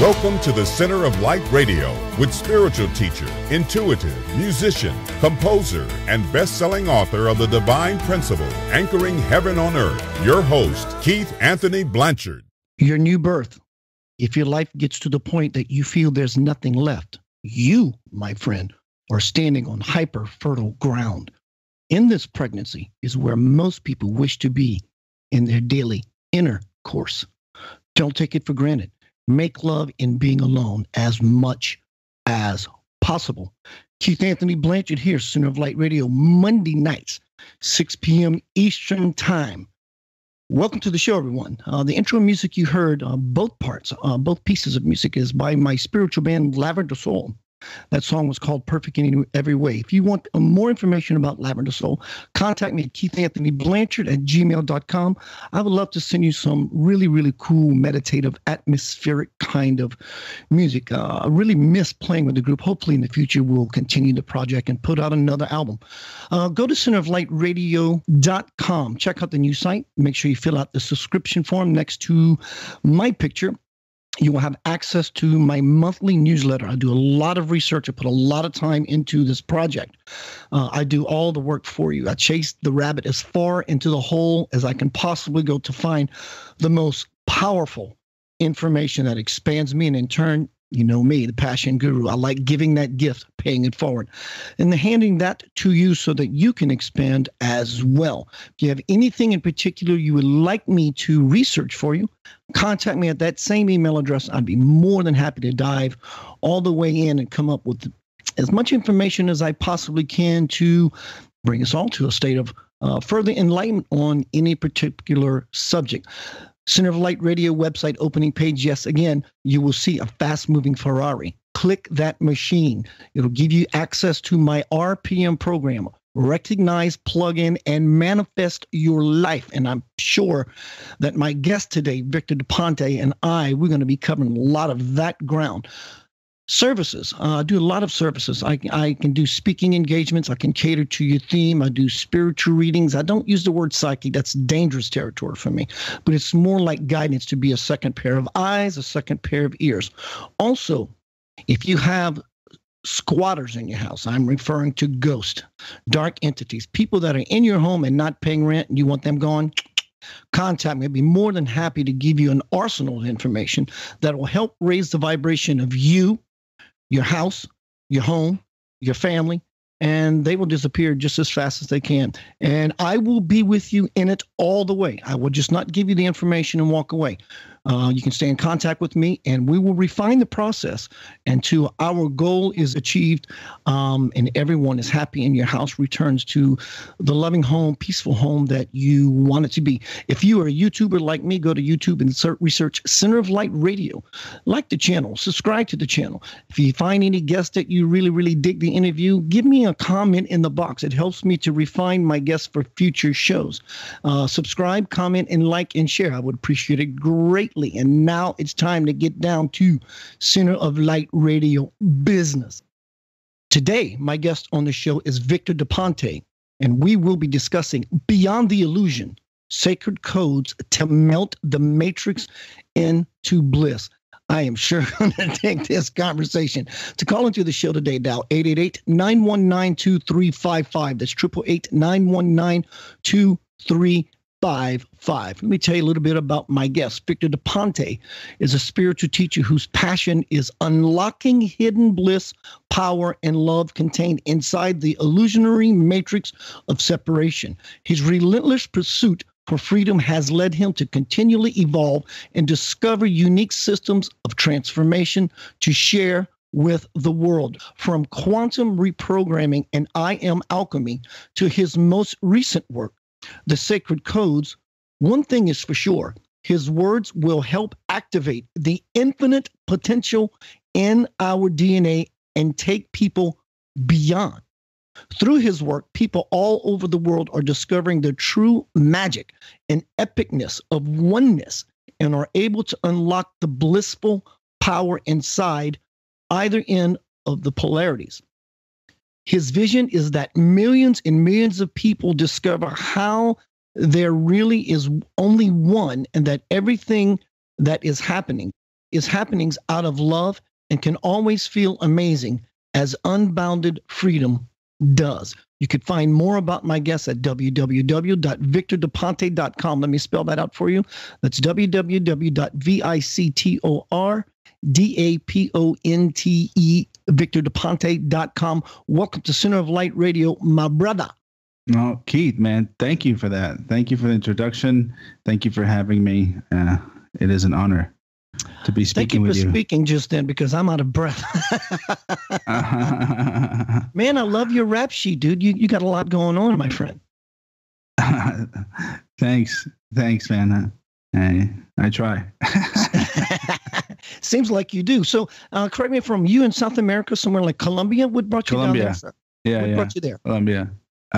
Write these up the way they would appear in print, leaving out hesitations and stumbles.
Welcome to the Center of Light Radio with spiritual teacher, intuitive, musician, composer, and best-selling author of The Divine Principle, Anchoring Heaven on Earth, your host, Keith Anthony Blanchard. Your new birth. If your life gets to the point that you feel there's nothing left, you, my friend, are standing on hyper-fertile ground. In this pregnancy is where most people wish to be in their daily intercourse. Don't take it for granted. Make love in being alone as much as possible. Keith Anthony Blanchard here, Center of Light Radio, Monday nights, 6 p.m. Eastern Time. Welcome to the show, everyone. The intro music you heard, both pieces of music is by my spiritual band, Lavender Soul. That song was called Perfect in Every Way. If you want more information about Lavender Soul, contact me at keithanthonyblanchard@gmail.com. I would love to send you some really, really cool, meditative, atmospheric kind of music. I really miss playing with the group. Hopefully in the future we'll continue the project and put out another album. Go to centeroflightradio.com. Check out the new site. Make sure you fill out the subscription form next to my picture. You will have access to my monthly newsletter. I do a lot of research. I put a lot of time into this project. I do all the work for you. I chase the rabbit as far into the hole as I can possibly go to find the most powerful information that expands me. And in turn, you know me, the passion guru. I like giving that gift, paying it forward, and handing that to you so that you can expand as well. If you have anything in particular you would like me to research for you, contact me at that same email address. I'd be more than happy to dive all the way in and come up with as much information as I possibly can to bring us all to a state of further enlightenment on any particular subject. Center of Light Radio website opening page. Yes, again, you will see a fast-moving Ferrari. Click that machine. It'll give you access to my RPM program. Recognize, plug in, and manifest your life. And I'm sure that my guest today, Victor Ponte, and we're going to be covering a lot of that ground. Services. I do a lot of services. I can do speaking engagements. I can cater to your theme. I do spiritual readings. I don't use the word psychic. That's dangerous territory for me. But it's more like guidance to be a second pair of eyes, a second pair of ears. Also, if you have squatters in your house, I'm referring to ghosts, dark entities, people that are in your home and not paying rent and you want them gone, contact me. I'd be more than happy to give you an arsenal of information that will help raise the vibration of you, your house, your home, your family, and they will disappear just as fast as they can. And I will be with you in it all the way. I will just not give you the information and walk away. You can stay in contact with me, and we will refine the process until our goal is achieved and everyone is happy and your house returns to the loving home, peaceful home that you want it to be. If you are a YouTuber like me, go to YouTube and research Center of Light Radio. Like the channel, subscribe to the channel. If you find any guests that you really, really dig the interview, give me a comment in the box. It helps me to refine my guests for future shows. Subscribe, comment, and like and share. I would appreciate it greatly. And now it's time to get down to Center of Light Radio business. Today, my guest on the show is Victor Ponte, and we will be discussing Beyond the Illusion, Sacred Codes to Melt the Matrix into Bliss. I am sure going to take this conversation. To call into the show today, dial 888-919-2355. That's 888-919-2355. Let me tell you a little bit about my guest. Victor Ponte is a spiritual teacher whose passion is unlocking hidden bliss, power, and love contained inside the illusionary matrix of separation. His relentless pursuit for freedom has led him to continually evolve and discover unique systems of transformation to share with the world. From quantum reprogramming and I Am Alchemy to his most recent work, The Sacred Codes, one thing is for sure, his words will help activate the infinite potential in our DNA and take people beyond. Through his work, people all over the world are discovering the true magic and epicness of oneness and are able to unlock the blissful power inside either end of the polarities. His vision is that millions and millions of people discover how there really is only one, and that everything that is happening is happenings out of love and can always feel amazing as unbounded freedom does. You could find more about my guests at www.victordaponte.com. Let me spell that out for you. That's www.victordaponte, victordaponte.com. Welcome to Center of Light Radio, my brother. No, Keith, man, thank you for that. Thank you for the introduction. Thank you for having me. It is an honor to be speaking with you. Thank you for speaking just then, because I'm out of breath. Man, I love your rap sheet, dude. You got a lot going on, my friend. Thanks, man. I try. Seems like you do. So, correct me if I'm you in South America, somewhere like Colombia. What brought you down there? What brought you there? Colombia.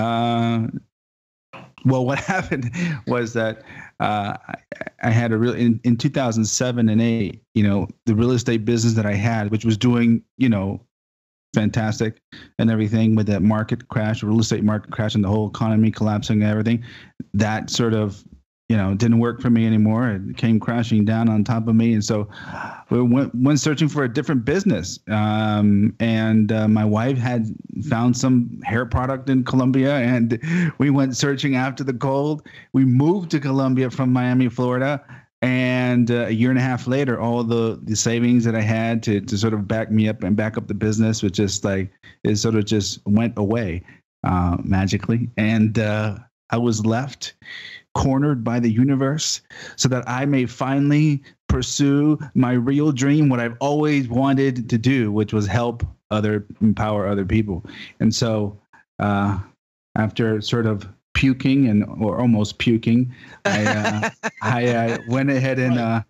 Well, what happened was that I had in 2007 and 2008, the real estate business that I had, which was doing, fantastic and everything, with that market crash, real estate market crash, and the whole economy collapsing and everything, that sort of, didn't work for me anymore. It came crashing down on top of me. And so we went searching for a different business. And my wife had found some hair product in Colombia, and we went searching after the gold. We moved to Colombia from Miami, Florida. And a year and a half later, all the savings that I had to sort of back me up and back up the business was just like, it sort of just went away magically. And I was left cornered by the universe so that I may finally pursue my real dream, what I've always wanted to do, which was empower other people. And so after sort of puking or almost puking, I went ahead and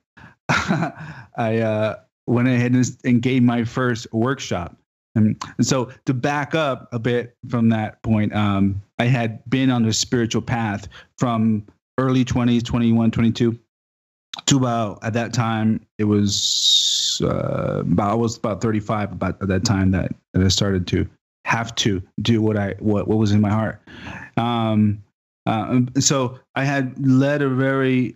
and gave my first workshop. And so to back up a bit from that point, I had been on the spiritual path from early 20s, 21, 22 to about, at that time, it was I was about 35 about at that time that I started to have to do what was in my heart. So I had led a very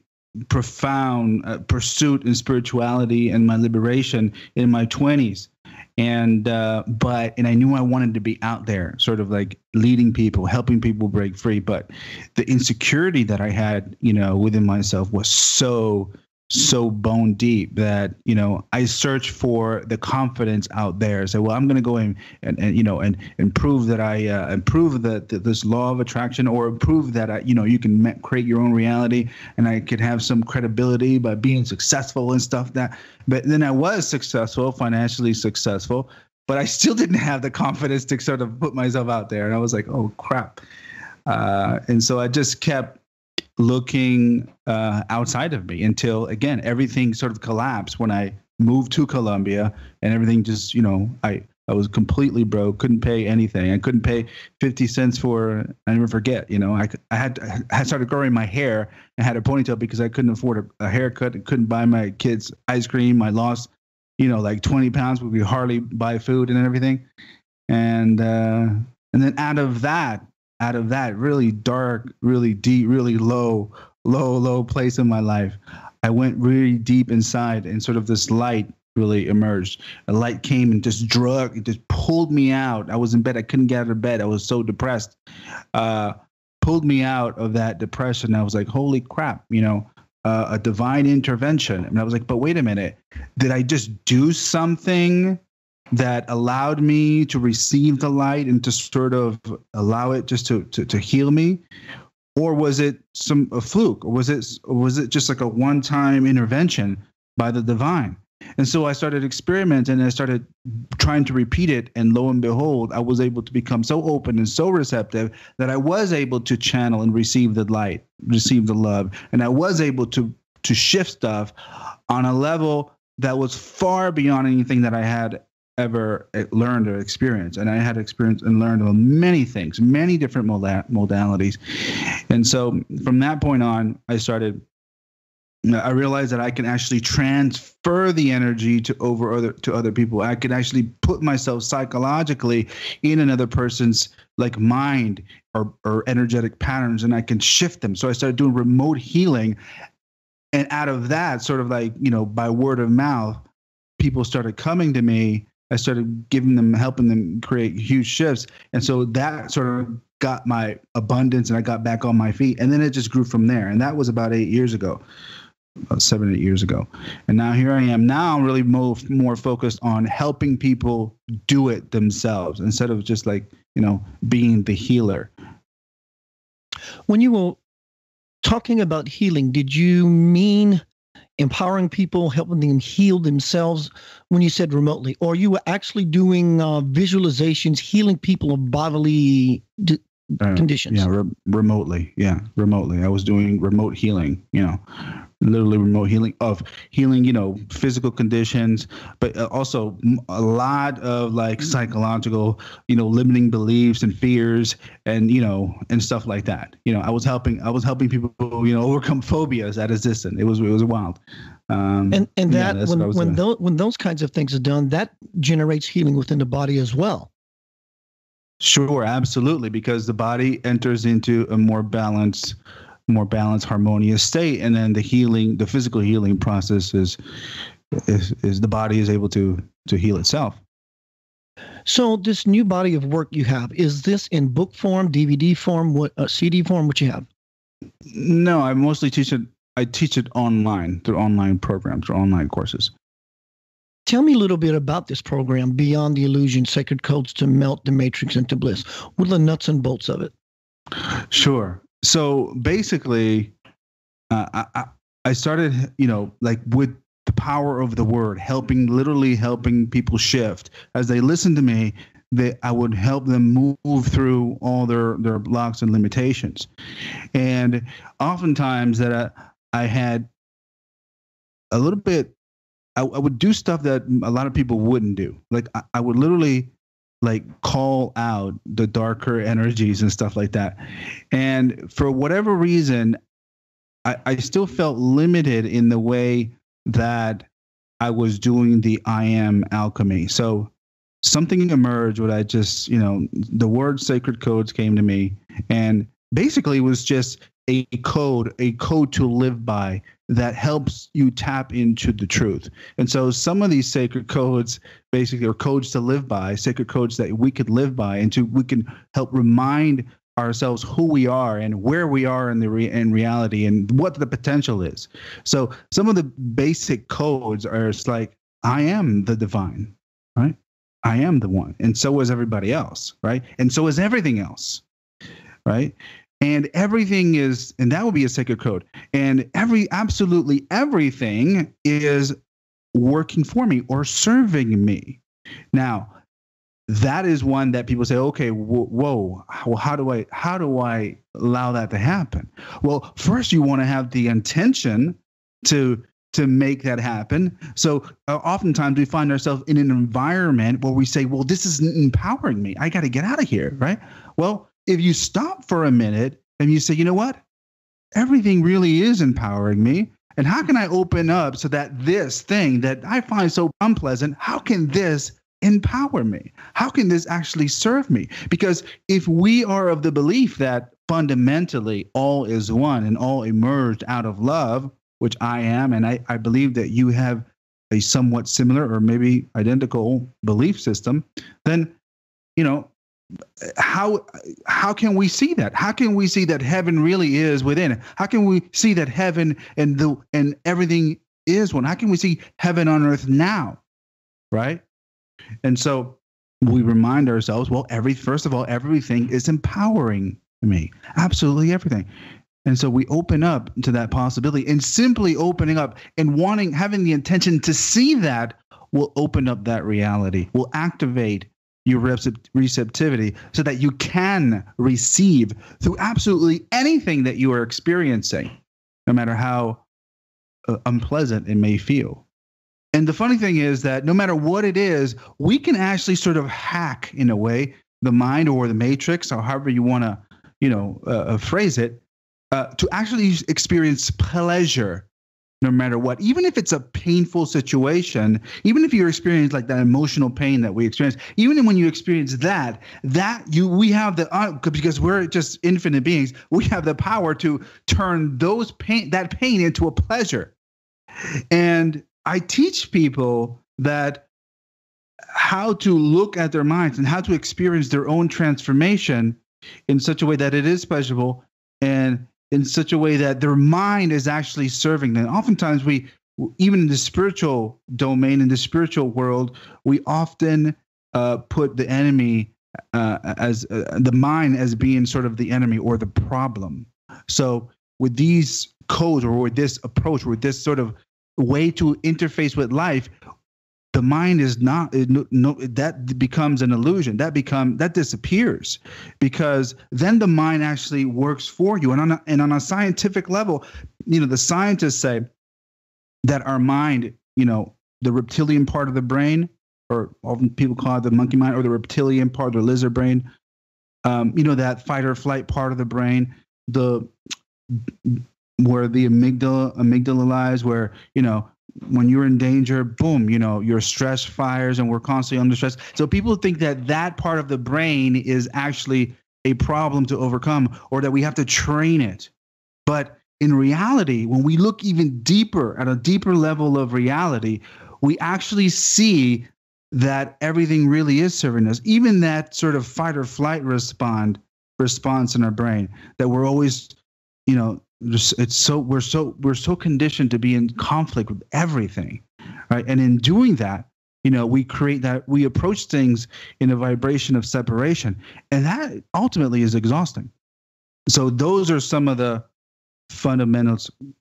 profound pursuit in spirituality and my liberation in my 20s. And I knew I wanted to be out there, sort of like leading people, helping people break free. But the insecurity that I had, within myself was so bone deep that, I searched for the confidence out there. So, well, I'm going to go in and prove that I prove that this law of attraction, or prove that you can create your own reality, and I could have some credibility by being successful and stuff that. But then I was successful, financially successful, but I still didn't have the confidence to sort of put myself out there. And I was like, oh crap. And so I just kept looking outside of me until, again, everything sort of collapsed when I moved to Colombia, and everything just, I was completely broke, couldn't pay anything. I couldn't pay 50 cents for, I never forget, I had started growing my hair and had a ponytail because I couldn't afford a haircut. I couldn't buy my kids ice cream. I lost, like 20 pounds. We could hardly buy food and everything. And then out of that really dark, really deep, really low place in my life, I went really deep inside, and sort of this light really emerged. A light came and just pulled me out. I was in bed. I couldn't get out of bed. I was so depressed. Pulled me out of that depression. I was like, holy crap, a divine intervention. And I was like, but wait a minute. Did I just do something that allowed me to receive the light and to sort of allow it just to heal me? Or was it a fluke? Or was it just like a one-time intervention by the divine? And so I started experimenting, and I started trying to repeat it. And lo and behold, I was able to become so open and so receptive that I was able to channel and receive the light, receive the love. And I was able to shift stuff on a level that was far beyond anything that I had ever learned or experienced. And I had experienced and learned on many things, many different modalities. And so from that point on, I realized that I can actually transfer the energy to other people. I could actually put myself psychologically in another person's like mind or energetic patterns, and I can shift them. So I started doing remote healing. And out of that, sort of like, by word of mouth, people started coming to me. I started helping them create huge shifts. And so that sort of got my abundance, and I got back on my feet. And then it just grew from there. And that was about 8 years ago, about 7 or 8 years ago. And now here I am. Now I'm really more focused on helping people do it themselves instead of just like, being the healer. When you were talking about healing, did you mean empowering people, helping them heal themselves when you said remotely? Or you were actually doing visualizations, healing people of bodily conditions? Yeah, remotely. Yeah, remotely. I was doing remote healing, literally remote healing, physical conditions, but also a lot of like psychological, limiting beliefs and fears and, and stuff like that. I was helping people, overcome phobias that existed. It was wild. And that when those kinds of things are done, that generates healing within the body as well. Sure, absolutely, because the body enters into a more balanced, harmonious state, and then the physical healing process is the body is able to heal itself. So this new body of work you have, is this in book form, DVD form, CD form? What you have? No, I mostly teach it. I teach it online through online programs, through online courses. Tell me a little bit about this program, Beyond the Illusion, Sacred Codes to Melt the Matrix into Bliss. What are the nuts and bolts of it? Sure. So basically, I started, like with the power of the word, literally helping people shift. As they listen to me, I would help them move through all their blocks and limitations. And oftentimes that I had a little bit, I would do stuff that a lot of people wouldn't do. Like I would literally like call out the darker energies and stuff like that. And for whatever reason, I still felt limited in the way that I was doing the I am alchemy. So something emerged where I just, the word sacred codes came to me, and basically it was just a code to live by that helps you tap into the truth. And so some of these sacred codes basically are codes to live by, sacred codes that we could live by, and we can help remind ourselves who we are and where we are in reality and what the potential is. So some of the basic codes are like, I am the divine, right? I am the one. And so is everybody else, right? And so is everything else, right? And everything is, and that would be a sacred code. And absolutely everything is working for me or serving me. Now, that is one that people say, okay, whoa, well, how do I allow that to happen? Well, first you want to have the intention to make that happen. So oftentimes we find ourselves in an environment where we say, well, this isn't empowering me. I got to get out of here, right? Well, if you stop for a minute and you say, you know what? Everything really is empowering me. And how can I open up so that this thing that I find so unpleasant, how can this empower me? How can this actually serve me? Because if we are of the belief that fundamentally all is one and all emerged out of love, which I am, and I believe that you have a somewhat similar or maybe identical belief system, then, how can we see that? How can we see that heaven really is within? How can we see that heaven and everything is one? How can we see heaven on earth now? Right? And so we remind ourselves, well, first of all, everything is empowering me. Absolutely everything. And so we open up to that possibility, and simply opening up and having the intention to see that will open up that reality, will activate your receptivity so that you can receive through absolutely anything that you are experiencing, no matter how unpleasant it may feel. And the funny thing is that no matter what it is, we can actually sort of hack, in a way, the mind or the matrix, or however you want to, phrase it, to actually experience pleasure, no matter what, even if it's a painful situation, even if you experience like that emotional pain that we experience, even when you experience we have the, because we're just infinite beings, we have the power to turn that pain into a pleasure. And I teach people that how to look at their minds and how to experience their own transformation in such a way that it is pleasurable, and in such a way that their mind is actually serving them. Oftentimes even in the spiritual domain, in the spiritual world, we often put the enemy as the mind as being sort of the enemy or the problem. So with these codes, or with this approach, or with this sort of way to interface with life, the mind is not, that becomes an illusion. That disappears, because then the mind actually works for you. And on a scientific level, the scientists say that our mind, the reptilian part of the brain, or often people call it the monkey mind, or the reptilian part, the lizard brain, that fight or flight part of the brain, where the amygdala lies, where, when you're in danger, boom, your stress fires, and we're constantly under stress. So people think that part of the brain is actually a problem to overcome, or that we have to train it. But in reality, when we look even deeper, at a deeper level of reality, we actually see that everything really is serving us. Even that sort of fight or flight response in our brain, that we're always, we're so conditioned to be in conflict with everything, right? And in doing that, we approach things in a vibration of separation, and that ultimately is exhausting. So those are some of the fundamental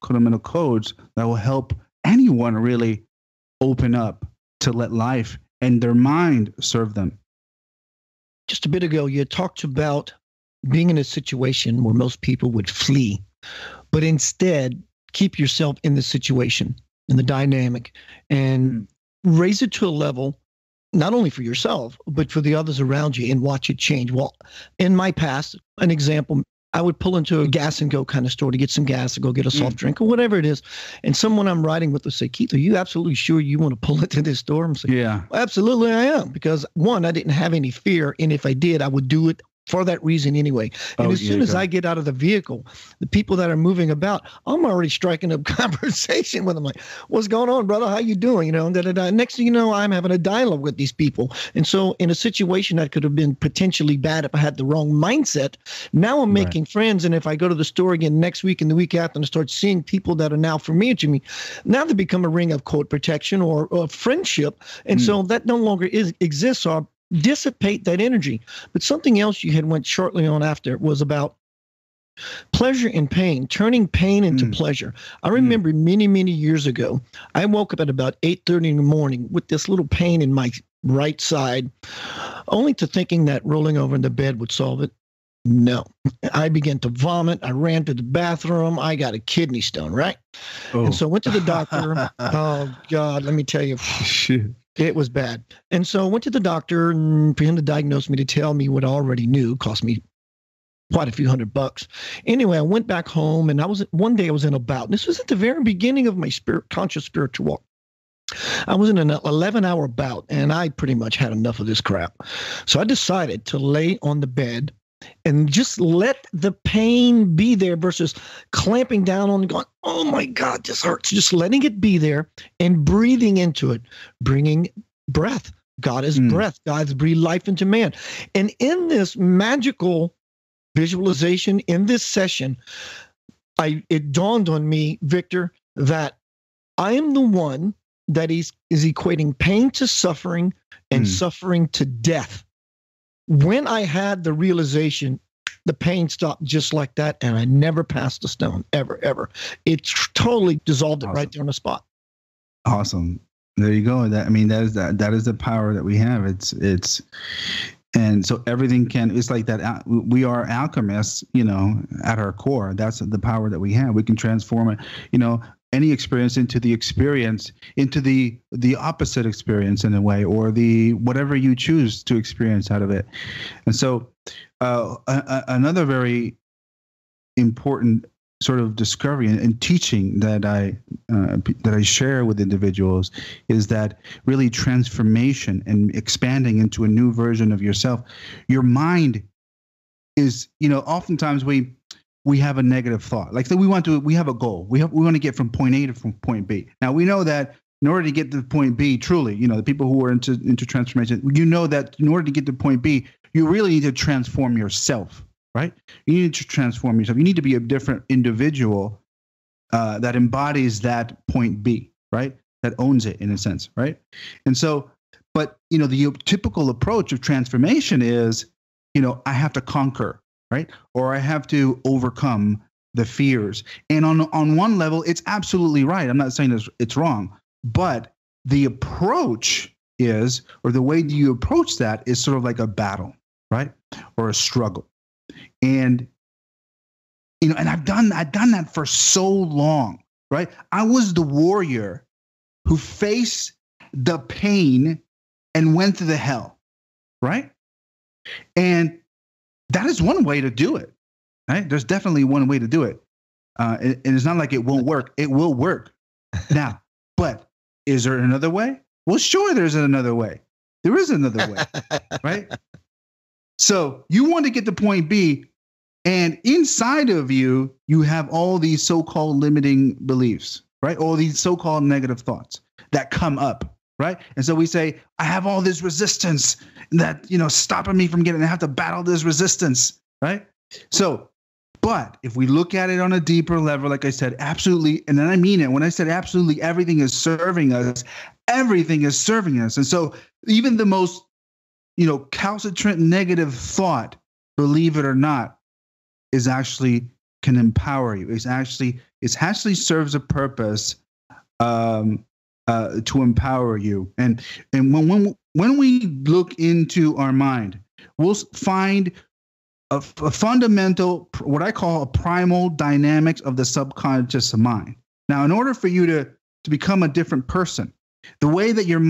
codes that will help anyone really open up to let life and their mind serve them. Just a bit ago, you talked about being in a situation where most people would flee, but instead keep yourself in the situation, in the dynamic, and raise it to a level, not only for yourself, but for the others around you, and watch it change. Well, in my past, an example, I would pull into a gas and go kind of store to get some gas, or go get a soft drink, or whatever it is. And someone I'm riding with would say, Keith, are you absolutely sure you want to pull into this store? I'm saying, yeah, well, absolutely I am. Because one, I didn't have any fear. And if I did, I would do it for that reason anyway. And as soon as I get out of the vehicle, the people that are moving about, I'm already striking up conversation with them. Like, what's going on, brother? How you doing? Next thing you know, I'm having a dialogue with these people. And so in a situation that could have been potentially bad if I had the wrong mindset, now I'm making friends. And if I go to the store again next week and the week after and start seeing people that are now familiar to me, now they become a ring of code protection or friendship. And so that no longer exists, or dissipate that energy. But something else you had went shortly on after was about pleasure and pain, turning pain into pleasure. I remember many, many years ago, I woke up at about 8:30 in the morning with this little pain in my right side, only to thinking that rolling over in the bed would solve it. No. I began to vomit. I ran to the bathroom. I got a kidney stone, right? And so I went to the doctor. Oh, God, let me tell you. It was bad. And so I went to the doctor, and for him to diagnose me, to tell me what I already knew, cost me quite a few $100. Anyway, I went back home, and one day I was in a bout. This was at the very beginning of my conscious spiritual walk. I was in an 11-hour bout, and I pretty much had enough of this crap. So I decided to lay on the bed and just let the pain be there, versus clamping down on it, going, oh my God, this hurts. Just letting it be there and breathing into it, bringing breath. God is breath. God's breathed life into man. And in this magical visualization, in this session, it dawned on me, Victor, that I am the one that is equating pain to suffering and suffering to death. When I had the realization, the pain stopped just like that, and I never passed a stone, ever. It totally dissolved it right there on the spot. Awesome. There you go. That is the power that we have. It's and so everything it's like that. We are alchemists, at our core. That's the power that we have. We can transform it, any experience into the opposite experience in a way, or the whatever you choose to experience out of it. And so another very important sort of discovery and teaching that I share with individuals is that really transformation and expanding into a new version of yourself. Your mind is, oftentimes we have a negative thought. Like, so we have a goal. We want to get from point A to from point B. Now we know that in order to get to point B, truly, the people who are into transformation, that in order to get to point B, you really need to transform yourself. Right? You need to transform yourself. You need to be a different individual that embodies that point B, right? That owns it in a sense, right? And so, but, the typical approach of transformation is, I have to conquer, right? Or I have to overcome the fears. And on one level, it's absolutely right. I'm not saying it's wrong, but the approach is, or the way you approach that is sort of like a battle, right? Or a struggle. And, and I've done that for so long, right? I was the warrior who faced the pain and went through the hell, right? And that is one way to do it, right? There's definitely one way to do it. And it's not like it won't work. It will work. Now, but is there another way? Well, sure, there's another way. There is another way, right? So you want to get to point B, and inside of you, you have all these so-called limiting beliefs, right? All these so-called negative thoughts that come up, right? And so we say, I have all this resistance that, stopping me from getting, I have to battle this resistance, right? So, but if we look at it on a deeper level, like I said, absolutely, and then I mean it, when I said absolutely everything is serving us, everything is serving us. And so even the most, calcitrant negative thought, believe it or not, is actually can empower you. It actually serves a purpose to empower you. And when we look into our mind, we'll find a fundamental, what I call a primal dynamics of the subconscious mind. Now, in order for you to become a different person, the way that the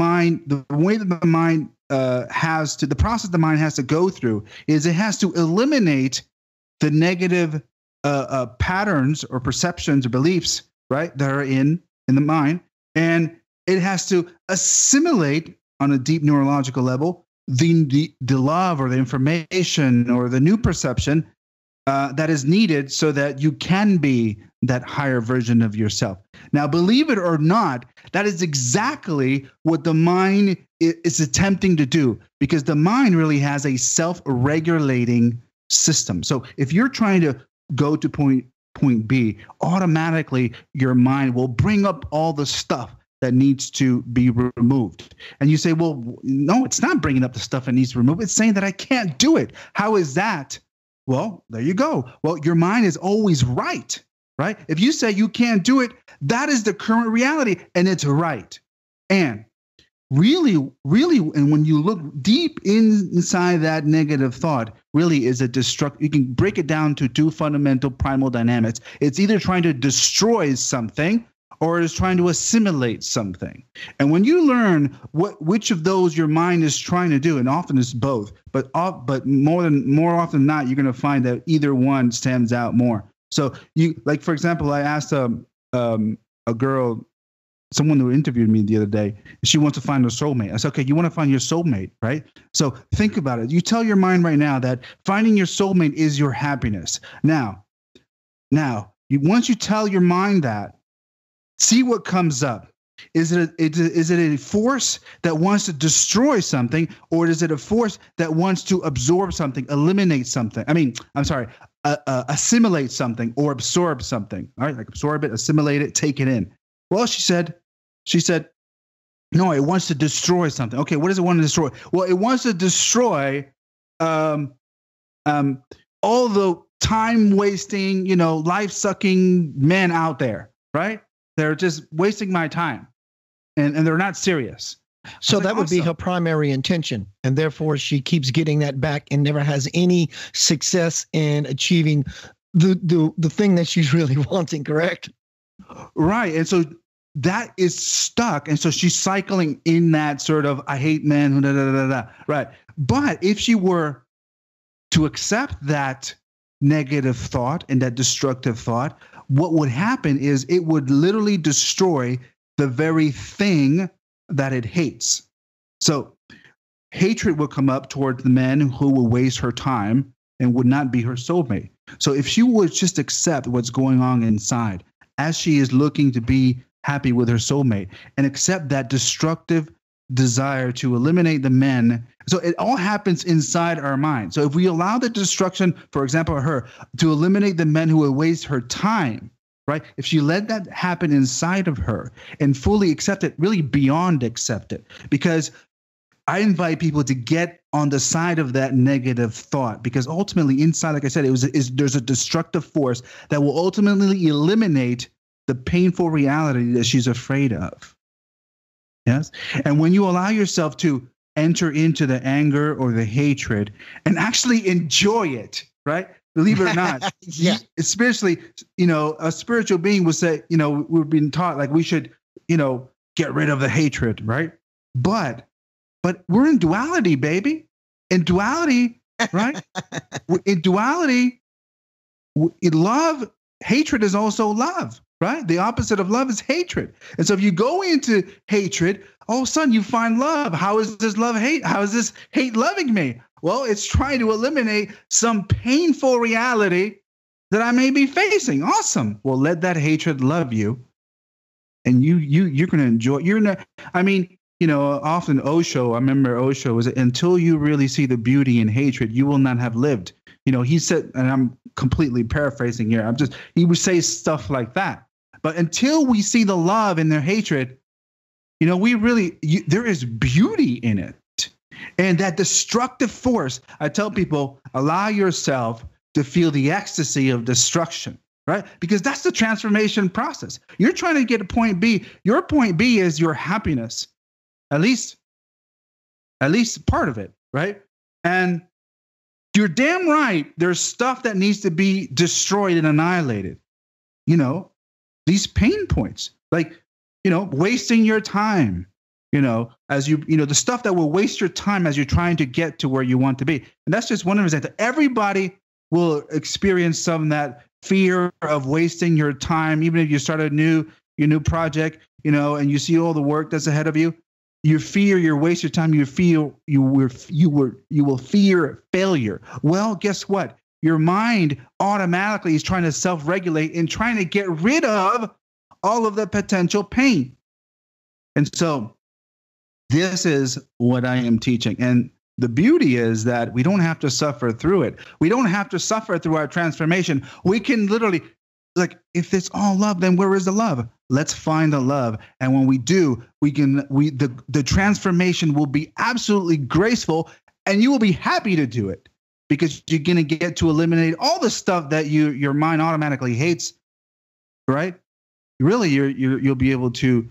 mind the process the mind has to go through is it has to eliminate the negative patterns or perceptions or beliefs, right, that are in the mind, and it has to assimilate on a deep neurological level the love or the information or the new perception that is needed so that you can be that higher version of yourself. Now, believe it or not, that is exactly what the mind is attempting to do, because the mind really has a self-regulating system. So if you're trying to go to point B, automatically your mind will bring up all the stuff that needs to be removed. And you say, well, no, it's not bringing up the stuff that needs to be removed. It's saying that I can't do it. How is that? Well, there you go. Well, your mind is always right, right? If you say you can't do it, that is the current reality, and it's right. And really, and when you look deep inside that negative thought, really is a you can break it down to two fundamental primal dynamics. It's either trying to destroy something or it's trying to assimilate something. And when you learn which of those your mind is trying to do, and often it's both, but more often than not, you're going to find that either one stands out more. So you, like, for example, I asked a girl, someone who interviewed me the other day, she wants to find her soulmate. I said, okay, you want to find your soulmate, right? So think about it. You tell your mind right now that finding your soulmate is your happiness. Now, once you tell your mind that, see what comes up. Is it a force that wants to destroy something, or is it a force that wants to absorb something, eliminate something? Assimilate something or absorb something. All right, like absorb it, assimilate it, take it in. Well, she said, no, it wants to destroy something. Okay, what does it want to destroy? Well, it wants to destroy all the time-wasting, life-sucking men out there, right? They're just wasting my time, and they're not serious. So that would be her primary intention, and therefore she keeps getting that back and never has any success in achieving the thing that she's really wanting, correct? Right. And so that is stuck. And so she's cycling in that sort of, I hate men, right? But if she were to accept that negative thought and that destructive thought, what would happen is it would literally destroy the very thing that it hates. So hatred will come up towards the men who will waste her time and would not be her soulmate. So if she would just accept what's going on inside as she is looking to be happy with her soulmate and accept that destructive desire to eliminate the men. So it all happens inside our mind. So if we allow the destruction, for example, her to eliminate the men who will waste her time, right? If she let that happen inside of her and fully accept it, really beyond accept it, because I invite people to get on the side of that negative thought, because ultimately inside, like I said, there's a destructive force that will ultimately eliminate the painful reality that she's afraid of. Yes. And when you allow yourself to enter into the anger or the hatred and actually enjoy it, right? Believe it or not, yeah. Especially, a spiritual being would say, we've been taught like we should, get rid of the hatred, right? But we're in duality, baby. In duality, right? In duality, in love, hatred is also love, right? The opposite of love is hatred. And so if you go into hatred, all of a sudden you find love. How is this love hate? How is this hate loving me? Well, it's trying to eliminate some painful reality that I may be facing. Awesome. Well, let that hatred love you. And you're going to enjoy. Often Osho, I remember Osho was until you really see the beauty in hatred, you will not have lived. He said, and I'm completely paraphrasing here. He would say stuff like that. But until we see the love in their hatred, there is beauty in it. And that destructive force, I tell people, allow yourself to feel the ecstasy of destruction, right? Because that's the transformation process. You're trying to get to point B. Your point B is your happiness. At least part of it, right? And you're damn right. There's stuff that needs to be destroyed and annihilated. These pain points, like, wasting your time, as the stuff that will waste your time as you're trying to get to where you want to be. And that's just one of them. Everybody will experience some of that fear of wasting your time, even if you start your new project, and you see all the work that's ahead of you. You fear you waste your time. You feel you will fear failure. Well, guess what? Your mind automatically is trying to self-regulate and trying to get rid of all of the potential pain. And so this is what I am teaching. And the beauty is that we don't have to suffer through it. We don't have to suffer through our transformation. We can literally, if it's all love, then where is the love? Let's find the love. And when we do, the transformation will be absolutely graceful, and you will be happy to do it because you're going to get to eliminate all the stuff that your mind automatically hates, right? Really, you'll be able to,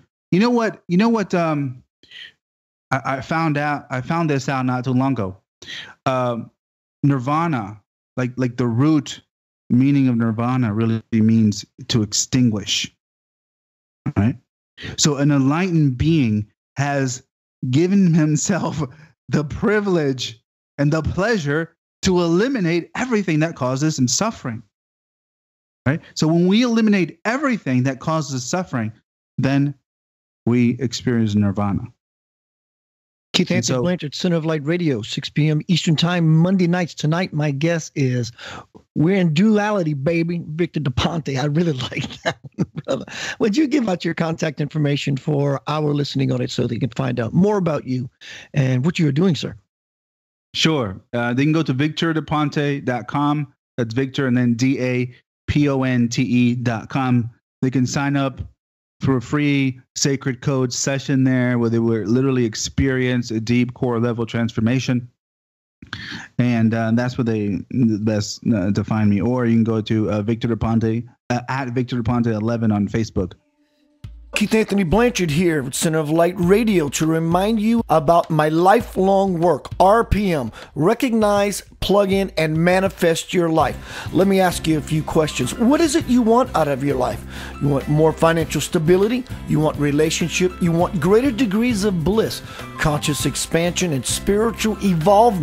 I found this out not too long ago. Nirvana, like the root meaning of nirvana really means to extinguish, right? So an enlightened being has given himself the privilege and the pleasure to eliminate everything that causes him suffering, right? So when we eliminate everything that causes suffering, then we experience nirvana. Keith Anthony Blanchard, Center of Light Radio, 6 p.m. Eastern Time, Monday nights. Tonight, my guest is, we're in duality, baby, Victor Ponte. I really like that, brother. Would you give out your contact information for our listening audience so they can find out more about you and what you are doing, sir? Sure. They can go to victordaponte.com. That's Victor and then DAPONTE.com. They can sign up for a free sacred code session there where they will literally experience a deep core level transformation. And that's where they best to find me. Or you can go to Victor DePonte at Victor DePonte 11 on Facebook. Keith Anthony Blanchard here with Center of Light Radio to remind you about my lifelong work, RPM, Recognize, Plug In, and Manifest Your Life. Let me ask you a few questions. What is it you want out of your life? You want more financial stability? You want relationship? You want greater degrees of bliss, conscious expansion, and spiritual evolvement?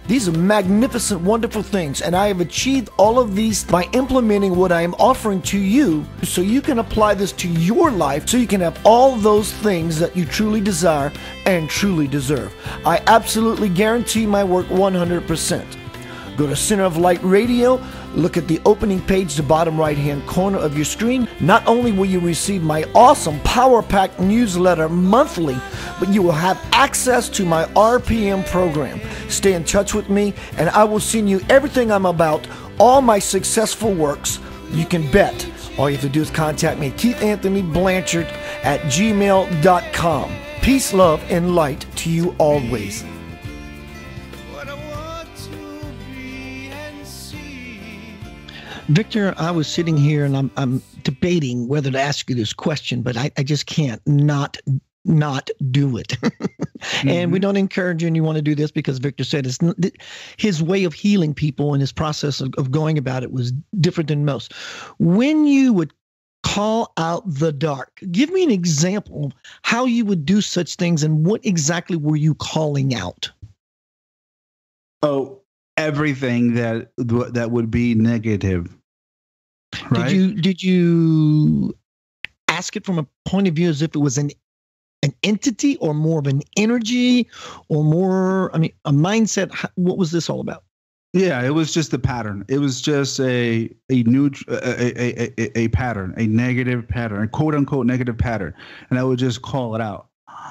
These are magnificent, wonderful things, and I have achieved all of these by implementing what I am offering to you so you can apply this to your life so you can have all those things that you truly desire and truly deserve. I absolutely guarantee my work 100%. Go to Center of Light Radio, look at the opening page, the bottom right-hand corner of your screen. Not only will you receive my awesome Power Pack newsletter monthly, but you will have access to my RPM program. Stay in touch with me, and I will send you everything I'm about, all my successful works. You can bet. All you have to do is contact me, KeithAnthonyBlanchard@gmail.com. Peace, love, and light to you always. Victor, I was sitting here and I'm debating whether to ask you this question, but I just can't not do it. And we don't encourage you and you want to do this because Victor said his way of healing people and his process of going about it was different than most. When you would call out the dark, give me an example of how you would do such things and what exactly were you calling out? Oh, everything that would be negative. Right? Did you ask it from a point of view as if it was an entity or more of an energy or more, I mean, a mindset? What was this all about? Yeah, it was just a pattern. It was just a pattern, a negative pattern, a quote unquote negative pattern, and I would just call it out.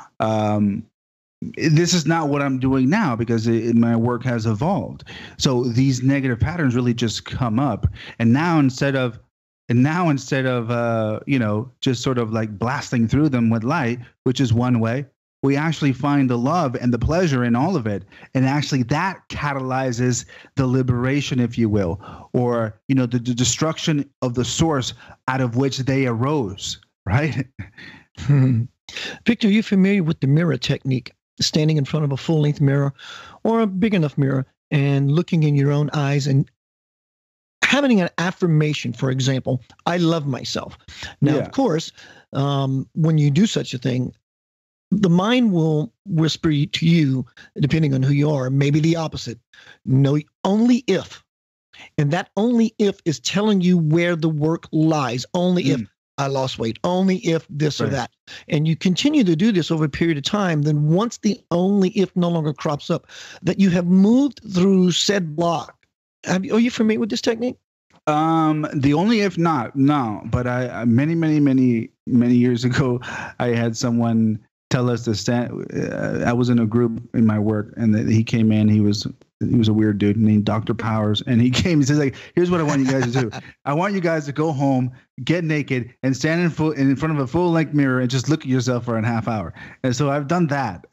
This is not what I'm doing now because my work has evolved. So these negative patterns really just come up. And now instead of just sort of like blasting through them with light, which is one way, we actually find the love and the pleasure in all of it. And actually that catalyzes the liberation, if you will, or, the destruction of the source out of which they arose, right? Victor, are you familiar with the mirror technique? Standing in front of a full-length mirror or a big enough mirror and looking in your own eyes and having an affirmation, for example, I love myself. Now, Of course, when you do such a thing, the mind will whisper to you, depending on who you are, maybe the opposite. No, only if. And that only if is telling you where the work lies. Only if I lost weight, only if this or that. And you continue to do this over a period of time, then once the only if no longer crops up, that you have moved through said block. Are you familiar with this technique? The only if not, no. But I many years ago, I had someone tell us to stand. I was in a group in my work, and he came in. He was a weird dude named Dr. Powers, and he came. He says, like, here's what I want you guys to do. I want you guys to go home, get naked, and stand in front of a full-length mirror and just look at yourself for a half hour. And so I've done that,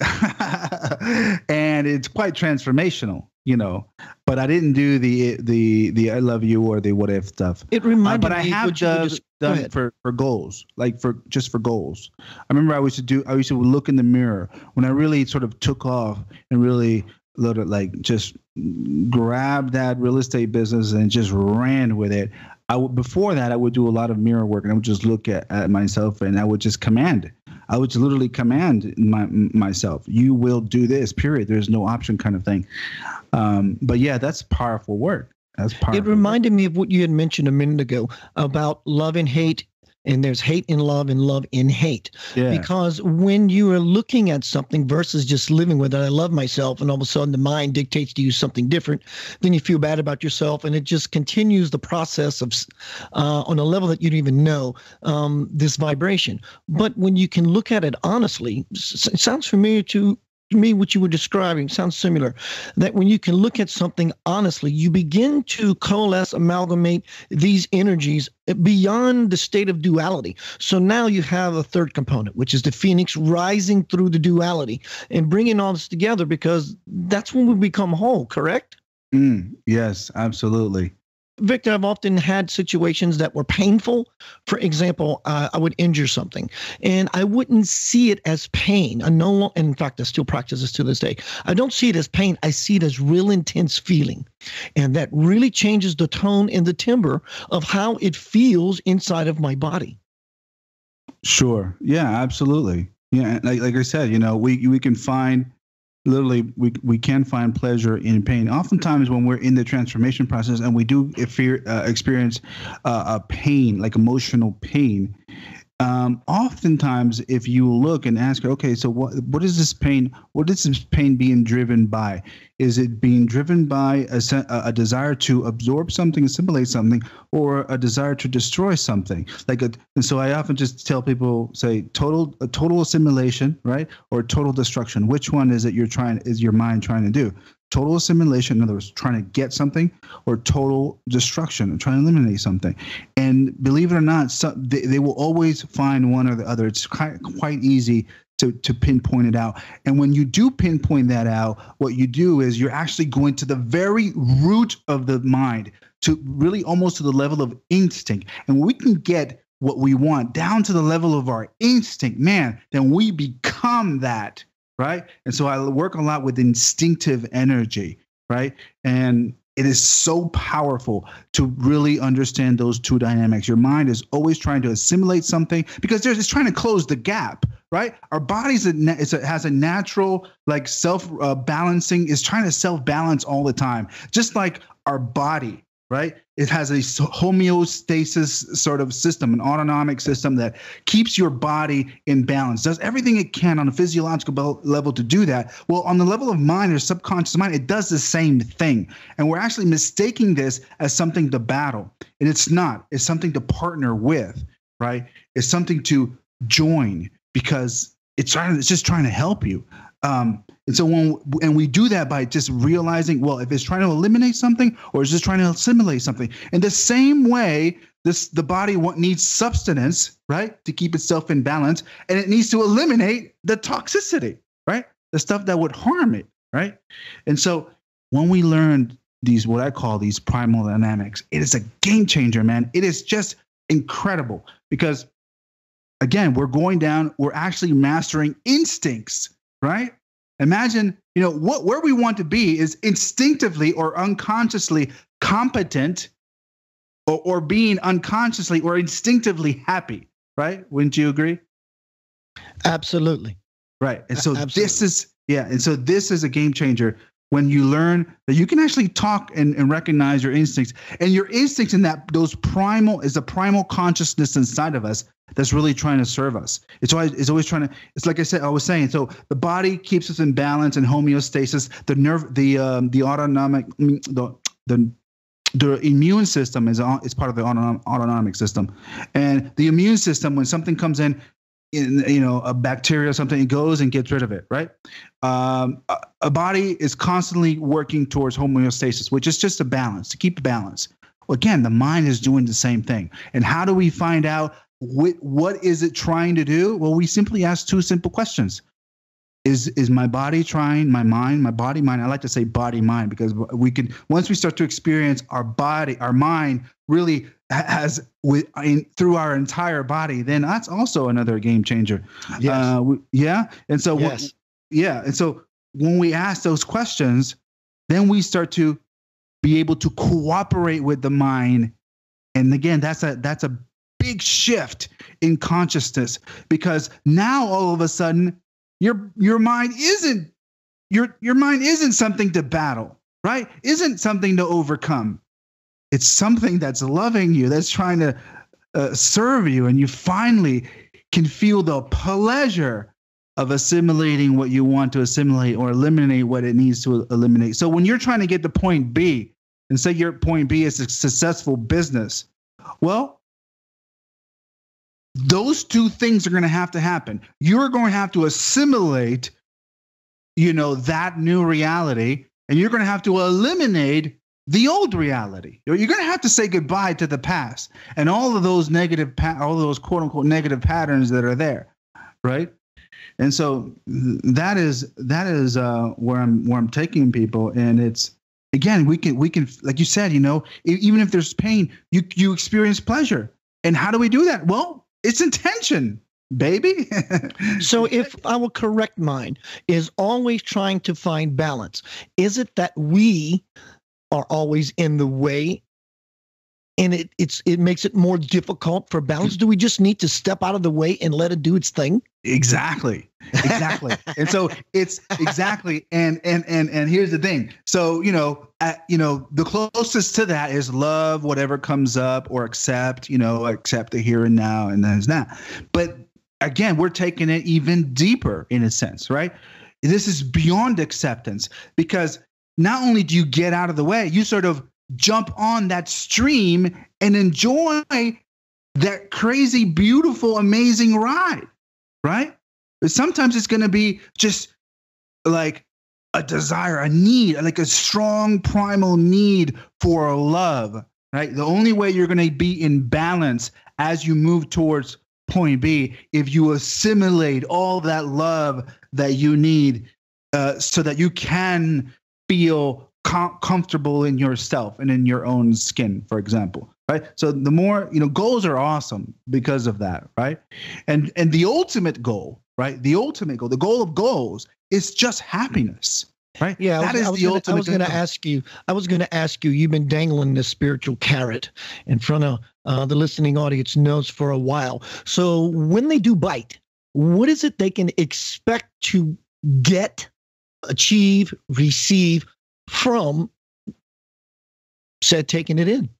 and it's quite transformational, But I didn't do the I love you or the what if stuff. It reminded but me. I have done for goals, like for goals. I remember I used to look in the mirror when I really sort of took off and really just grabbed that real estate business and just ran with it. Before that, I would do a lot of mirror work, and I would just look at myself, and I would just command. I would literally command myself, you will do this, period. There's no option kind of thing. But yeah, that's powerful work. That's powerful. It reminded me of what you had mentioned a minute ago about love and hate. And there's hate in love and love in hate. Yeah. Because when you are looking at something versus just living with it, I love myself, and all of a sudden the mind dictates to you something different, then you feel bad about yourself, and it just continues the process of, on a level that you don't even know, this vibration. But when you can look at it honestly, it sounds familiar to me, what you were describing sounds similar, that when you can look at something honestly, you begin to coalesce, amalgamate these energies beyond the state of duality. So now you have a third component, which is the phoenix rising through the duality and bringing all this together, because that's when we become whole, correct? Yes, absolutely. Victor, I've often had situations that were painful. For example, I would injure something, and I wouldn't see it as pain. In fact, I still practice this to this day. I don't see it as pain. I see it as real intense feeling, and that really changes the tone and the timbre of how it feels inside of my body. Sure. Yeah, absolutely. Yeah, like I said, we can find literally we can find pleasure in pain. Oftentimes when we're in the transformation process and we do experience a pain, like emotional pain, oftentimes if you look and ask, okay, so what is this pain? What is this pain being driven by? Is it being driven by a desire to absorb something, assimilate something, or a desire to destroy something? And so I often just tell people, say total assimilation, right, or total destruction. Which one is it is your mind trying to do? Total assimilation, in other words, trying to get something, or total destruction, trying to eliminate something. And believe it or not, they will always find one or the other. It's quite easy to pinpoint it out. And when you do pinpoint that out, what you do is you're actually going to the very root of the mind, to really almost to the level of instinct. And when we can get what we want down to the level of our instinct, man, then we become that. Right. And so I work a lot with instinctive energy. Right. And it is so powerful to really understand those two dynamics. Your mind is always trying to assimilate something because it's trying to close the gap. Right. Our body's has a natural like self-balancing, is trying to self-balance all the time, just like our body. Right. It has a homeostasis sort of system, an autonomic system that keeps your body in balance, does everything it can on a physiological level to do that. Well, on the level of mind or subconscious mind, it does the same thing. And we're actually mistaking this as something to battle. And it's not. It's something to partner with. Right. It's something to join because it's just trying to help you. And so when we do that by just realizing, well, if it's trying to eliminate something or is just trying to assimilate something, in the same way, the body needs substance, right, to keep itself in balance, and it needs to eliminate the toxicity, right, the stuff that would harm it, right. And so when we learn what I call these primal dynamics, it is a game changer, man. It is just incredible because, again, we're actually mastering instincts, right? Imagine, where we want to be is instinctively or unconsciously competent or being unconsciously or instinctively happy, right? Wouldn't you agree? Absolutely. Right. And so Absolutely. this is a game changer when you learn that you can actually talk and recognize your instincts, and your instincts in those primal is the primal consciousness inside of us that's really trying to serve us. It's always trying to, it's like I was saying, so the body keeps us in balance and homeostasis. The autonomic, the immune system is part of the autonomic system. And the immune system, when something comes in, a bacteria or something, it goes and gets rid of it, right? A body is constantly working towards homeostasis, which is just a balance, to keep a balance. Well, again, the mind is doing the same thing. And how do we find out what is it trying to do? Well, we simply ask two simple questions. Is my body trying, my mind, my body, mind? I like to say body, mind, because once we start to experience our body, our mind really through our entire body, then that's also another game changer. Yes. And so, yes. And so when we ask those questions, then we start to be able to cooperate with the mind. And again, that's a big shift in consciousness, because now all of a sudden your mind isn't something to battle, right? Isn't something to overcome. It's something that's loving you, that's trying to serve you, and you finally can feel the pleasure of assimilating what you want to assimilate or eliminate what it needs to eliminate. So when you're trying to get to point B, and say your point B is a successful business, well, those two things are going to have to happen. You're going to have to assimilate, that new reality, and you're going to have to eliminate the old reality. You're going to have to say goodbye to the past and all of those all of those quote unquote negative patterns that are there, right? And so that is where I'm taking people, and it's, again, we can, like you said, even if there's pain, you experience pleasure. And how do we do that? Well, it's intention, baby. So if I will correct mine, is always trying to find balance. Is it that we are always in the way and it makes it more difficult for balance? Do we just need to step out of the way and let it do its thing? Exactly. And so it's exactly. And here's the thing. So, the closest to that is love, whatever comes up, or accept the here and now, and then it's that. But again, we're taking it even deeper in a sense, right? This is beyond acceptance, because not only do you get out of the way, you sort of jump on that stream and enjoy that crazy, beautiful, amazing ride, right? But sometimes it's going to be just like a desire, a need, like a strong primal need for love, right? The only way you're going to be in balance as you move towards point B, if you assimilate all that love that you need, so that you can feel comfortable in yourself and in your own skin, for example, right? So the more, goals are awesome because of that, right? And the ultimate goal, right? The goal of goals is just happiness, right? Yeah, that is the ultimate. I was going to ask you, you've been dangling this spiritual carrot in front of the listening audience knows for a while. So when they do bite, what is it they can expect to get, achieve, receive from said taking it in?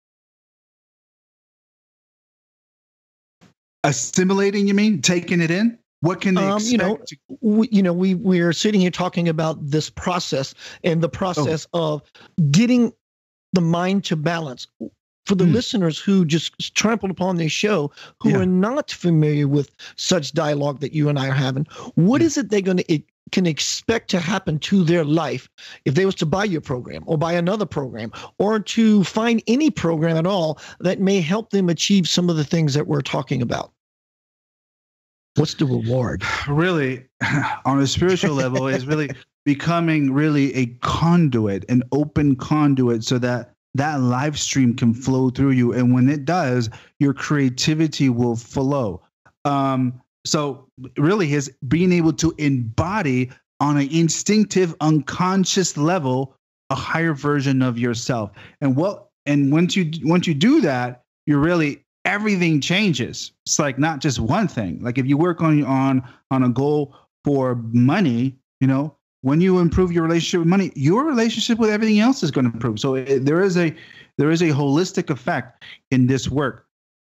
Assimilating, you mean? Taking it in? What can they expect? We're sitting here talking about this process and the process of getting the mind to balance. For the listeners who just trampled upon this show, who are not familiar with such dialogue that you and I are having, what is it they're can expect to happen to their life if they was to buy your program or buy another program or to find any program at all that may help them achieve some of the things that we're talking about? What's the reward? Really, on a spiritual level, is really becoming really a conduit, an open conduit, so that live stream can flow through you. And when it does, your creativity will flow. So really is being able to embody on an instinctive, unconscious level, a higher version of yourself. And once you do that, you're really, everything changes. It's like not just one thing. Like if you work on a goal for money, when you improve your relationship with money, your relationship with everything else is going to improve. So there is a holistic effect in this work.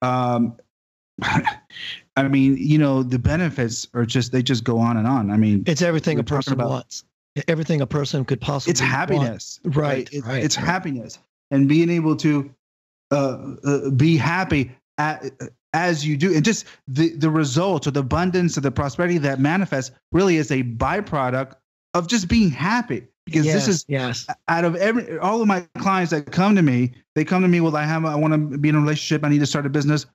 I mean, the benefits are they just go on and on. I mean, it's everything a person wants. Everything a person could possibly It's happiness. Want. Right. It's happiness, and being able to be happy as you do. And just the result, or the abundance, or the prosperity that manifests really is a byproduct of just being happy. Because this is out of all of my clients that come to me, they come to me, well, I want to be in a relationship. I need to start a business.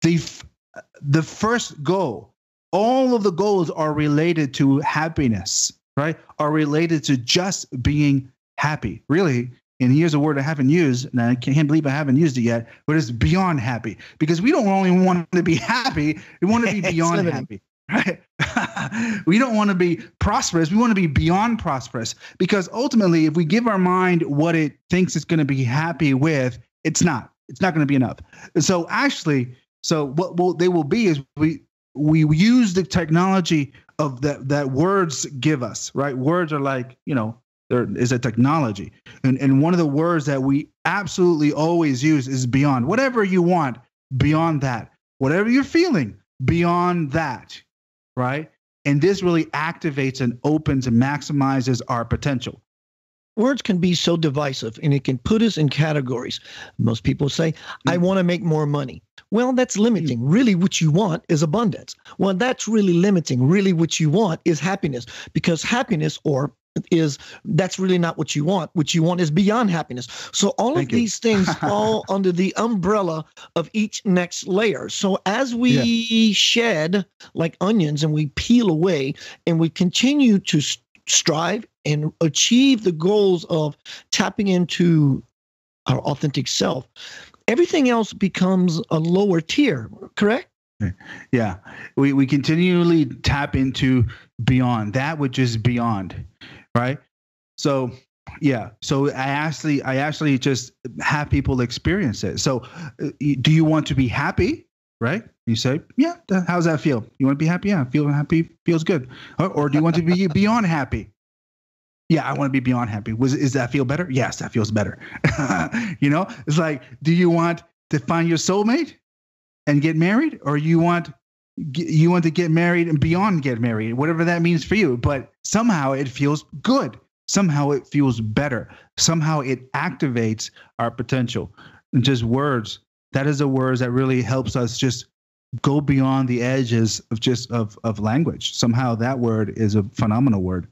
The first goal, all of the goals are related to happiness, right? Are related to just being happy, really. And here's a word I haven't used, and I can't believe I haven't used it yet, but it's beyond happy. Because we don't only want to be happy, we want to be beyond happy, right? We don't want to be prosperous, we want to be beyond prosperous. Because ultimately, if we give our mind what it thinks it's going to be happy with, it's not going to be enough. And so actually, what they will be is we use the technology of that words give us, right? Words are like, there is a technology. And one of the words that we absolutely always use is beyond. Whatever you want, beyond that. Whatever you're feeling, beyond that, right? And this really activates and opens and maximizes our potential. Words can be so divisive, and it can put us in categories. Most people say, I want to make more money. Well, that's limiting. Really, what you want is abundance. Well, that's really limiting. Really, what you want is happiness, because happiness that's really not what you want. What you want is beyond happiness. So all of these things fall under the umbrella of each next layer. So as we shed like onions and we peel away and we continue to strive and achieve the goals of tapping into our authentic self, everything else becomes a lower tier, correct? Yeah. We continually tap into beyond, that which is beyond, right? So Yeah. So I actually just have people experience it. So do you want to be happy? Right? You say, yeah. How's that feel? You want to be happy? Yeah. Feel happy. Feels good. Or do you want to be beyond happy? Yeah, I want to be beyond happy. Is that feel better? Yes, that feels better. It's like, do you want to find your soulmate and get married, or you want to get married and beyond get married, whatever that means for you? But somehow it feels good. Somehow it feels better. Somehow it activates our potential. And just words. That is the words that really helps us just go beyond the edges of language. Somehow that word is a phenomenal word.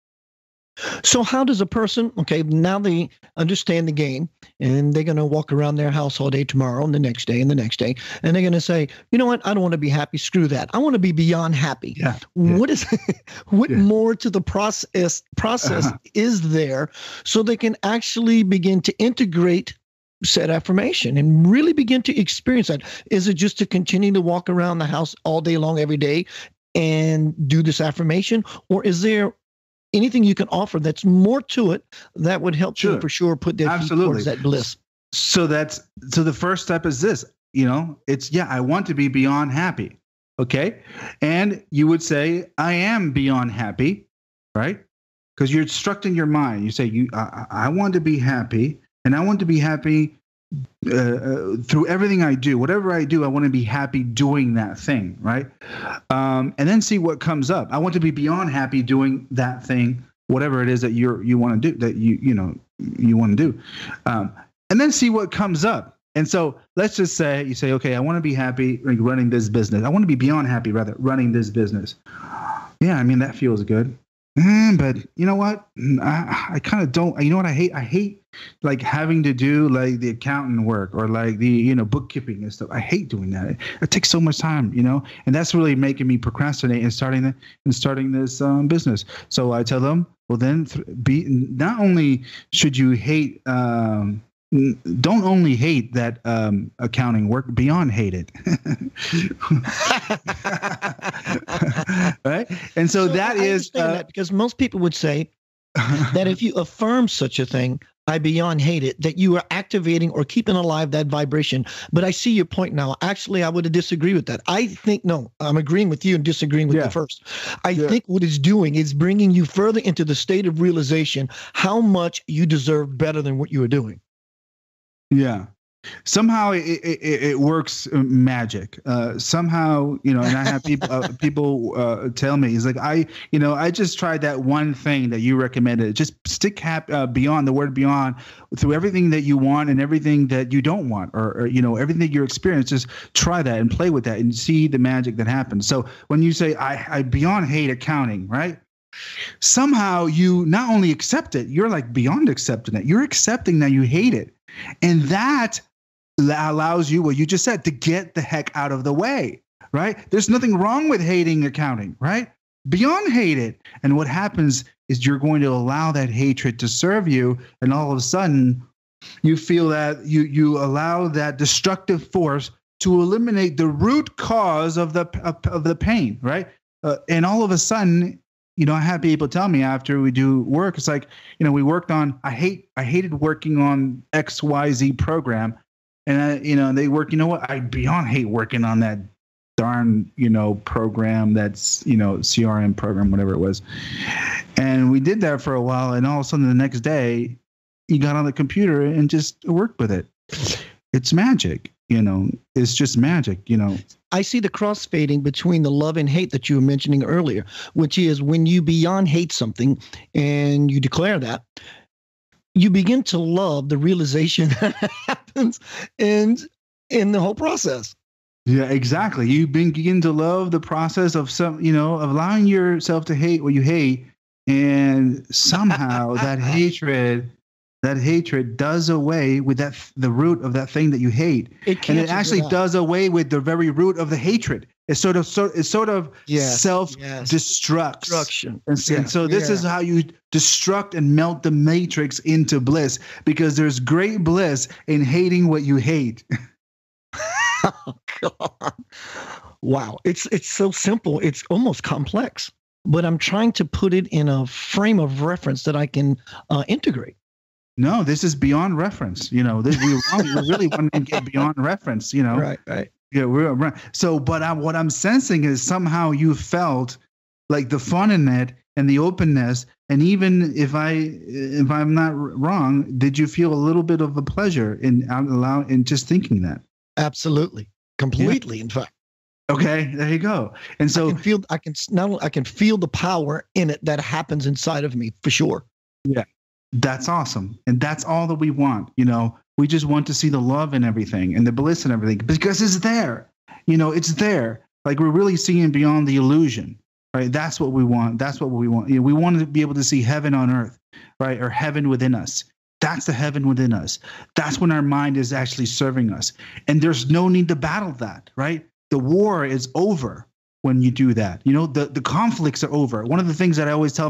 So how does a person, okay, now they understand the game, and they're going to walk around their house all day tomorrow and the next day and the next day, and they're going to say, you know what, I don't want to be happy, screw that. I want to be beyond happy. Yeah. What more to the process is there so they can actually begin to integrate said affirmation and really begin to experience that? Is it just to continue to walk around the house all day long every day and do this affirmation, or is there anything you can offer that's more to it that would help you for sure put their feet towards that bliss? So the first step is this, it's, I want to be beyond happy. Okay. And you would say, I am beyond happy, right? Because you're instructing your mind. You say, I want to be happy, and I want to be happy through everything I do. Whatever I do, I want to be happy doing that thing, right? And then see what comes up. I want to be beyond happy doing that thing, whatever it is that you want to do, that you want to do, and then see what comes up. And so let's just say you say, okay, I want to be happy running this business. I want to be beyond happy, rather, running this business. Yeah, I mean, that feels good. But you know what? I kind of don't. You know what I hate? I hate like having to do like the accountant work or like the bookkeeping and stuff. I hate doing that. It takes so much time, and that's really making me procrastinate in starting this business. So I tell them, well, then not only should you hate. Don't only hate that accounting work, beyond hate it. Right? And so that is that, because most people would say that if you affirm such a thing, I beyond hate it, that you are activating or keeping alive that vibration. But I see your point now. Actually, I would disagree with that. I think, no, I'm agreeing with you and disagreeing with you first. I think what it's doing is bringing you further into the state of realization how much you deserve better than what you are doing. Yeah. Somehow it works magic. Somehow, and I have people tell me, it's like, I just tried that one thing that you recommended. Just stick beyond, the word beyond, through everything that you want and everything that you don't want, or everything that you're experiencing. Just try that and play with that and see the magic that happens. So when you say, I beyond hate accounting, right? Somehow you not only accept it, you're like beyond accepting it. You're accepting that you hate it. And that allows you, what you just said, to get the heck out of the way, right? There's nothing wrong with hating accounting, right? Beyond hate it. And what happens is you're going to allow that hatred to serve you. And all of a sudden you feel that you allow that destructive force to eliminate the root cause of the pain, right? And all of a sudden, I have people tell me after we do work, it's like, we worked on, I hated working on XYZ program. And they work, I beyond hate working on that darn, program that's, CRM program, whatever it was. And we did that for a while. And all of a sudden the next day you got on the computer and just worked with it. It's magic. It's just magic, I see the crossfading between the love and hate that you were mentioning earlier, which is when you beyond hate something and you declare that, you begin to love the realization that happens in the whole process. Yeah, exactly. You begin to love the process of of allowing yourself to hate what you hate, and somehow that hatred does away with the root of that thing that you hate. And it actually does away with the very root of the hatred. It sort of self-destructs. Destruction. And so this is how you destruct and melt the matrix into bliss, because there's great bliss in hating what you hate. Oh, God. Wow. It's so simple. It's almost complex. but I'm trying to put it in a frame of reference that I can integrate. No, this is beyond reference. You know, we really want to get beyond reference. You know, right. Yeah, we're so. But what I'm sensing is somehow you felt like the fun in it and the openness. And even if I'm not wrong, did you feel a little bit of a pleasure in just thinking that? Absolutely, completely. Yeah. In fact. Okay, there you go. And so I can feel the power in it that happens inside of me for sure. Yeah, that's awesome, and that's all that we want. You know, we just want to see the love and everything, and the bliss and everything, because it's there. You know, it's there. Like we're really seeing beyond the illusion, right? That's what we want. That's what we want. You know, we want to be able to see heaven on earth, right, or heaven within us. That's the heaven within us. That's when our mind is actually serving us, and there's no need to battle that, right? The war is over when you do that. You know, the conflicts are over. One of the things that I always tell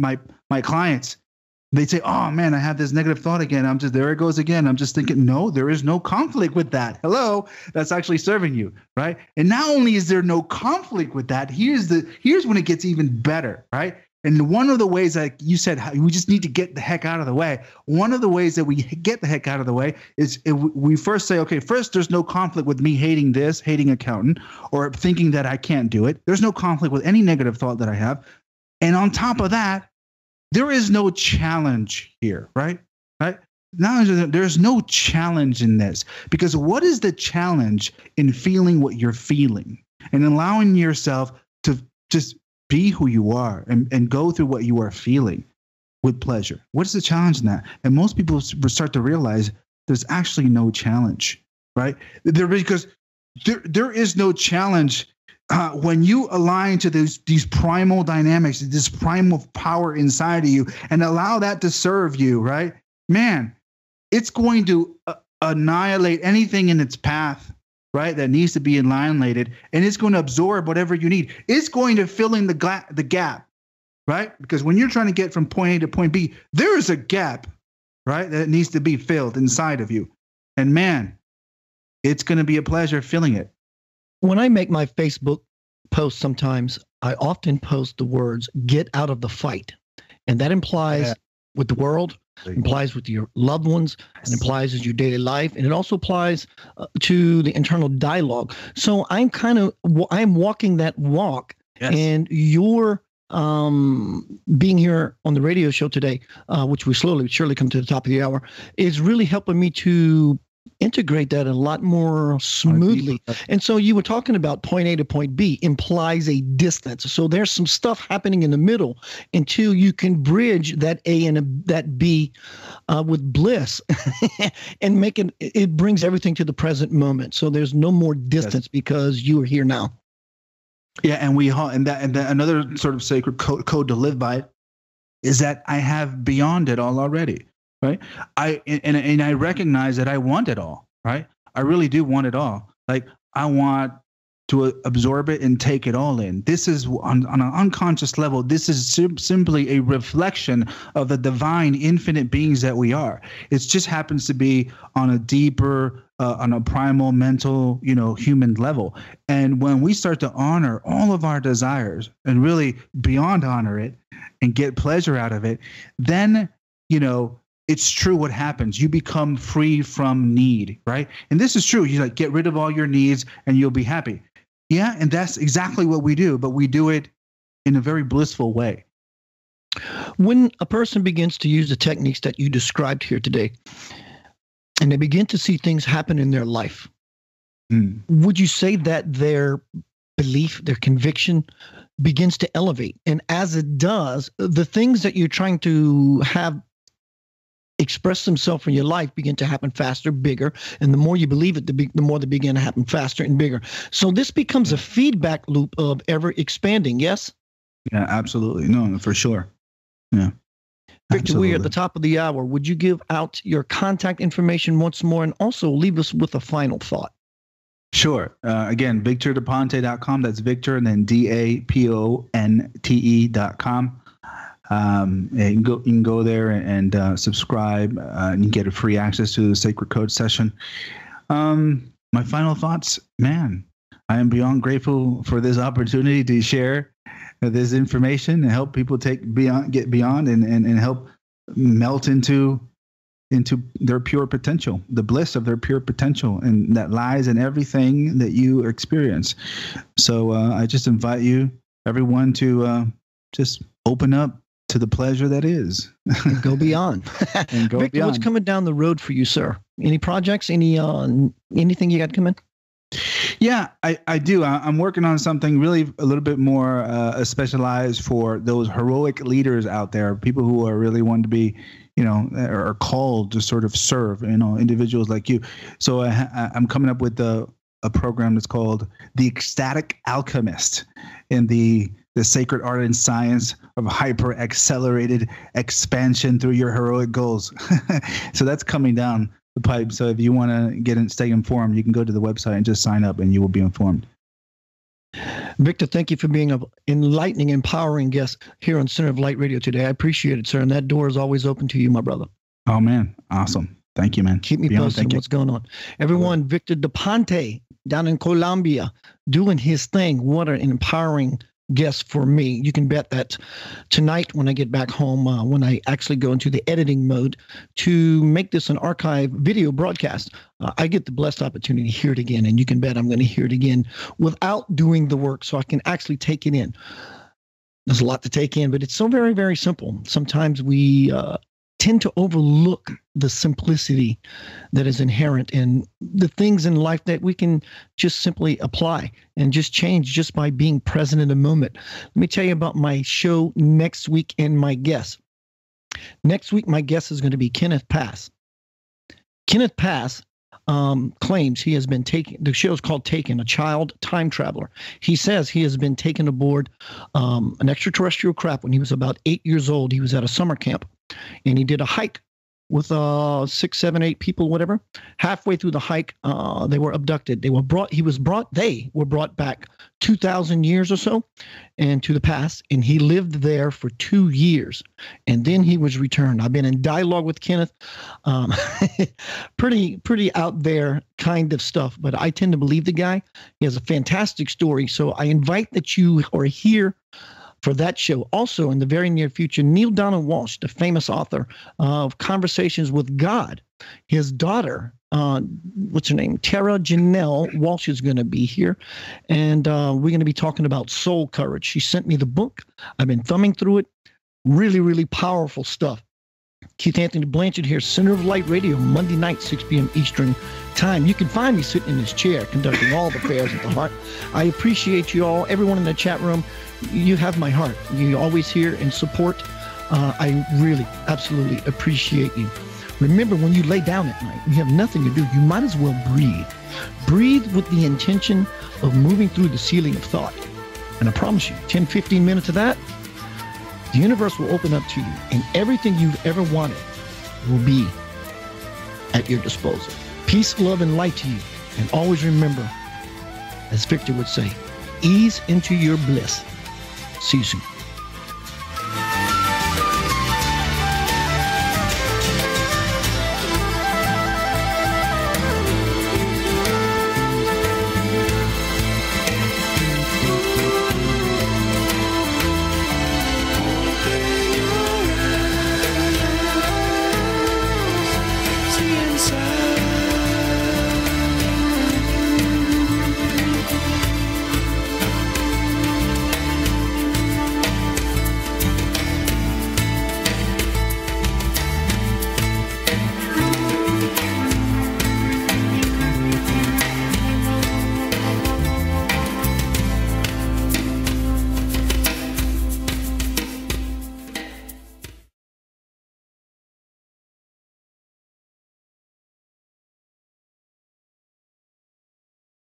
my clients, they say, "Oh man, I have this negative thought again. There it goes again." I'm just thinking, no, there is no conflict with that. Hello, that's actually serving you, right? And not only is there no conflict with that, here's when it gets even better, right? And one of the ways, like you said, we just need to get the heck out of the way. One of the ways that we get the heck out of the way is we first say, okay, first, there's no conflict with me hating accountant, or thinking that I can't do it. There's no conflict with any negative thought that I have. And on top of that, there is no challenge here, right? Right? Now, there's no challenge in this, because what is the challenge in feeling what you're feeling and allowing yourself to just be who you are and go through what you are feeling with pleasure? What is the challenge in that? And most people start to realize there's actually no challenge, right? Because there is no challenge when you align to these primal dynamics, this primal power inside of you, and allow that to serve you, right? Man, it's going to annihilate anything in its path, right, that needs to be annihilated, and it's going to absorb whatever you need. It's going to fill in the gap, right? Because when you're trying to get from point A to point B, there is a gap, right, that needs to be filled inside of you. And man, it's going to be a pleasure filling it. When I make my Facebook posts, sometimes I often post the words, "get out of the fight." And that implies with the world, implies with your loved ones, and implies in your daily life, and it also applies to the internal dialogue. So I'm walking that walk, and you're being here on the radio show today, which we slowly but surely come to the top of the hour, is really helping me to integrate that a lot more smoothly. And so you were talking about point A to point B implies a distance. So there's some stuff happening in the middle until you can bridge that A and that B with bliss and it brings everything to the present moment. So there's no more distance because you are here now. Yeah, and that another sort of sacred code to live by is that I have beyond it all already. Right. I recognize that I want it all. Right. I really do want it all. Like I want to absorb it and take it all in. This is on an unconscious level. This is simply a reflection of the divine infinite beings that we are. It just happens to be on a deeper, on a primal, mental, human level. And when we start to honor all of our desires and really beyond honor it and get pleasure out of it, then, it's true what happens. You become free from need, right? And this is true. You get rid of all your needs and you'll be happy. Yeah, and that's exactly what we do, but we do it in a very blissful way. When a person begins to use the techniques that you described here today, and they begin to see things happen in their life, would you say that their belief, their conviction begins to elevate? And as it does, the things that you're trying to have express themselves in your life begin to happen faster, bigger, and the more you believe it, the more they begin to happen faster and bigger. So this becomes a feedback loop of ever expanding. Yes. Yeah, absolutely. No, for sure. Yeah. Victor, we're at the top of the hour. Would you give out your contact information once more, and also leave us with a final thought? Sure. Again, victordaponte.com. That's Victor, and then DAPONTE.com. And you can go there and subscribe, and you get a free access to the Sacred Code session. My final thoughts, man, I am beyond grateful for this opportunity to share this information and help people get beyond and help melt into their pure potential, the bliss of their pure potential, and that lies in everything that you experience. So I just invite everyone to just open up to the pleasure that is. And go beyond. And go Victor, beyond. what's coming down the road for you, sir? Any projects? Anything you got coming? Yeah, I do. I'm working on something really a little bit more specialized for those heroic leaders out there, people who are really wanting to be, are called to sort of serve, individuals like you. So I'm coming up with a program that's called The Ecstatic Alchemist, in the sacred art and science of hyper accelerated expansion through your heroic goals. So that's coming down the pipe. So if you want to stay informed, you can go to the website and just sign up, and you will be informed. Victor, thank you for being an enlightening, empowering guest here on Center of Light Radio today. I appreciate it, sir. And that door is always open to you, my brother. Oh, man. Awesome. Thank you, man. Keep me posted on what's going on. Everyone, Victor de Ponte down in Colombia doing his thing. What an empowering guest for me. You can bet that tonight when I get back home, when I actually go into the editing mode to make this an archive video broadcast, I get the blessed opportunity to hear it again. And you can bet I'm going to hear it again without doing the work, so I can actually take it in. There's a lot to take in, but it's so very, very simple. Sometimes we tend to overlook the simplicity that is inherent in the things in life that we can just simply apply and just change just by being present in the moment. Let me tell you about my show next week and my guest. Next week, my guest is going to be Kenneth Pass. Kenneth Pass claims he has been taken. The show is called Taken, a child time traveler. He says he has been taken aboard an extraterrestrial craft when he was about 8 years old. He was at a summer camp, and he did a hike with 6, 7, 8 people, whatever. Halfway through the hike, they were abducted. They were brought back 2,000 years or so into the past, and he lived there for 2 years, and then he was returned. I've been in dialogue with Kenneth. Pretty out there kind of stuff, but I tend to believe the guy. He has a fantastic story, so I invite that you are here for that show. Also, in the very near future, Neil Donald Walsh, the famous author of Conversations with God, his daughter, what's her name? Tara Janelle Walsh is going to be here, and we're going to be talking about soul courage. She sent me the book. I've been thumbing through it. Really, really powerful stuff. Keith Anthony Blanchard here, Center of Light Radio, Monday night, 6 p.m. Eastern Time. You can find me sitting in this chair conducting all the affairs of the heart. I appreciate you all, everyone in the chat room. You have my heart. You always hear and support. I really, absolutely appreciate you. Remember, when you lay down at night, you have nothing to do. You might as well breathe. Breathe with the intention of moving through the ceiling of thought. And I promise you, 10, 15 minutes of that, the universe will open up to you, and everything you've ever wanted will be at your disposal. Peace, love, and light to you. And always remember, as Victor would say, ease into your bliss. See you soon.